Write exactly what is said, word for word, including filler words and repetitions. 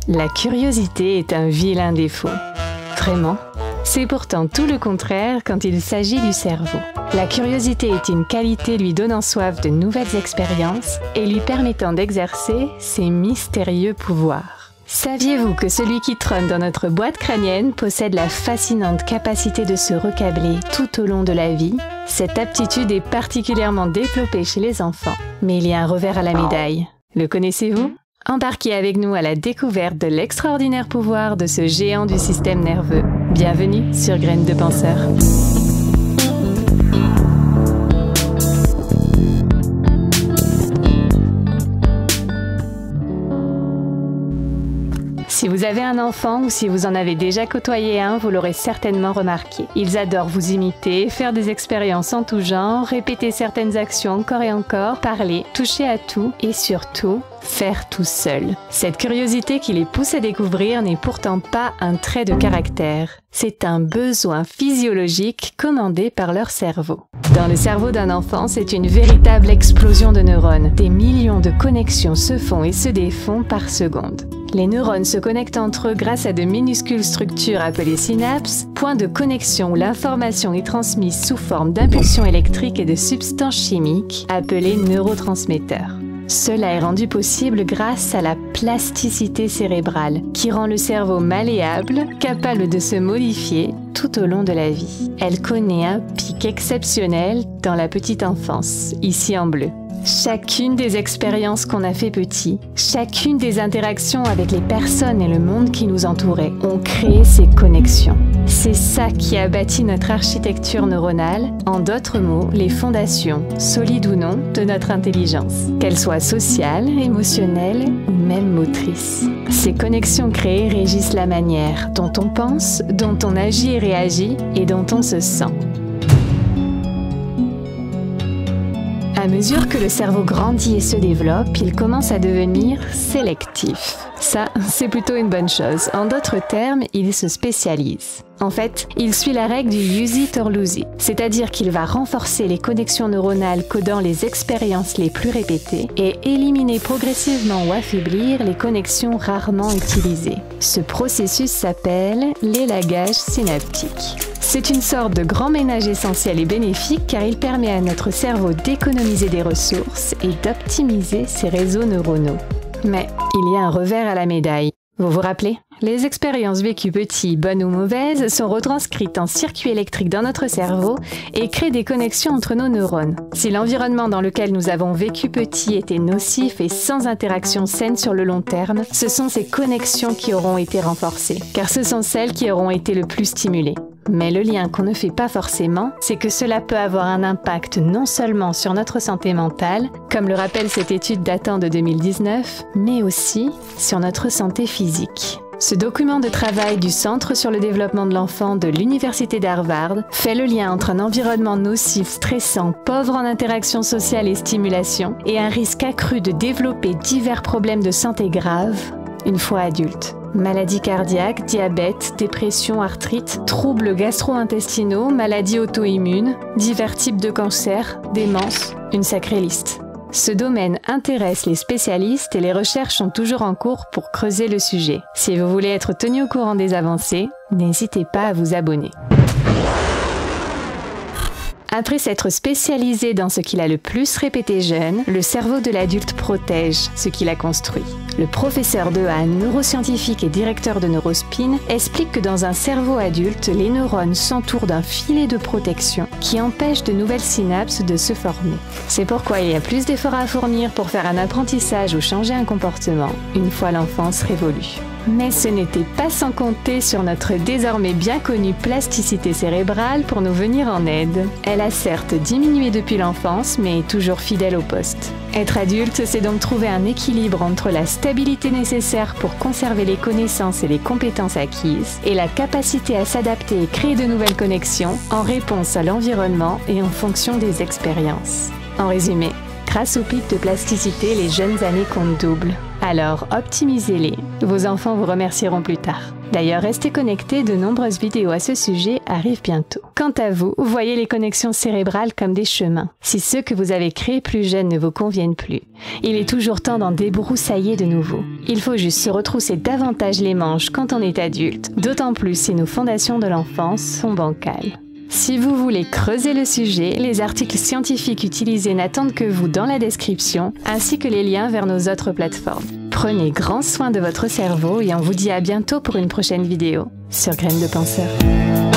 La curiosité est un vilain défaut. Vraiment? C'est pourtant tout le contraire quand il s'agit du cerveau. La curiosité est une qualité lui donnant soif de nouvelles expériences et lui permettant d'exercer ses mystérieux pouvoirs. Saviez-vous que celui qui trône dans notre boîte crânienne possède la fascinante capacité de se recabler tout au long de la vie? Cette aptitude est particulièrement développée chez les enfants. Mais il y a un revers à la médaille. Le connaissez-vous? Embarquez avec nous à la découverte de l'extraordinaire pouvoir de ce géant du système nerveux. Bienvenue sur Graines de Penseur. Si vous avez un enfant ou si vous en avez déjà côtoyé un, vous l'aurez certainement remarqué. Ils adorent vous imiter, faire des expériences en tout genre, répéter certaines actions encore et encore, parler, toucher à tout et surtout, faire tout seul. Cette curiosité qui les pousse à découvrir n'est pourtant pas un trait de caractère. C'est un besoin physiologique commandé par leur cerveau. Dans le cerveau d'un enfant, c'est une véritable explosion de neurones. Des millions de connexions se font et se défont par seconde. Les neurones se connectent entre eux grâce à de minuscules structures appelées synapses, points de connexion où l'information est transmise sous forme d'impulsions électriques et de substances chimiques appelées neurotransmetteurs. Cela est rendu possible grâce à la plasticité cérébrale, qui rend le cerveau malléable, capable de se modifier tout au long de la vie. Elle connaît un pic exceptionnel dans la petite enfance, ici en bleu. Chacune des expériences qu'on a fait petit, chacune des interactions avec les personnes et le monde qui nous entourait ont créé ces connexions. C'est ça qui a bâti notre architecture neuronale, en d'autres mots, les fondations, solides ou non, de notre intelligence, qu'elles soient sociales, émotionnelles ou même motrices. Ces connexions créées régissent la manière dont on pense, dont on agit et réagit et dont on se sent. À mesure que le cerveau grandit et se développe, il commence à devenir sélectif. Ça, c'est plutôt une bonne chose. En d'autres termes, il se spécialise. En fait, il suit la règle du use it or lose it, c'est-à-dire qu'il va renforcer les connexions neuronales codant les expériences les plus répétées et éliminer progressivement ou affaiblir les connexions rarement utilisées. Ce processus s'appelle l'élagage synaptique. C'est une sorte de grand ménage essentiel et bénéfique car il permet à notre cerveau d'économiser des ressources et d'optimiser ses réseaux neuronaux. Mais il y a un revers à la médaille. Vous vous rappelez? Les expériences vécues petits, bonnes ou mauvaises, sont retranscrites en circuits électriques dans notre cerveau et créent des connexions entre nos neurones. Si l'environnement dans lequel nous avons vécu petit était nocif et sans interaction saine sur le long terme, ce sont ces connexions qui auront été renforcées, car ce sont celles qui auront été le plus stimulées. Mais le lien qu'on ne fait pas forcément, c'est que cela peut avoir un impact non seulement sur notre santé mentale, comme le rappelle cette étude datant de deux mille dix-neuf, mais aussi sur notre santé physique. Ce document de travail du Centre sur le développement de l'enfant de l'Université d'Harvard fait le lien entre un environnement nocif, stressant, pauvre en interaction sociale et stimulation, et un risque accru de développer divers problèmes de santé graves une fois adulte. Maladies cardiaques, diabète, dépression, arthrite, troubles gastro-intestinaux, maladies auto-immunes, divers types de cancers, démence, une sacrée liste. Ce domaine intéresse les spécialistes et les recherches sont toujours en cours pour creuser le sujet. Si vous voulez être tenu au courant des avancées, n'hésitez pas à vous abonner. Après s'être spécialisé dans ce qu'il a le plus répété jeune, le cerveau de l'adulte protège ce qu'il a construit. Le professeur Dehaene, neuroscientifique et directeur de Neurospin, explique que dans un cerveau adulte, les neurones s'entourent d'un filet de protection qui empêche de nouvelles synapses de se former. C'est pourquoi il y a plus d'efforts à fournir pour faire un apprentissage ou changer un comportement une fois l'enfance révolue. Mais ce n'était pas sans compter sur notre désormais bien connue plasticité cérébrale pour nous venir en aide. Elle a certes diminué depuis l'enfance, mais est toujours fidèle au poste. Être adulte, c'est donc trouver un équilibre entre la stabilité nécessaire pour conserver les connaissances et les compétences acquises, et la capacité à s'adapter et créer de nouvelles connexions en réponse à l'environnement et en fonction des expériences. En résumé, grâce au pic de plasticité, les jeunes années comptent double. Alors optimisez-les, vos enfants vous remercieront plus tard. D'ailleurs, restez connectés, de nombreuses vidéos à ce sujet arrivent bientôt. Quant à vous, voyez les connexions cérébrales comme des chemins. Si ceux que vous avez créés plus jeunes ne vous conviennent plus, il est toujours temps d'en débroussailler de nouveau. Il faut juste se retrousser davantage les manches quand on est adulte, d'autant plus si nos fondations de l'enfance sont bancales. Si vous voulez creuser le sujet, les articles scientifiques utilisés n'attendent que vous dans la description, ainsi que les liens vers nos autres plateformes. Prenez grand soin de votre cerveau et on vous dit à bientôt pour une prochaine vidéo sur Graines de Penseur.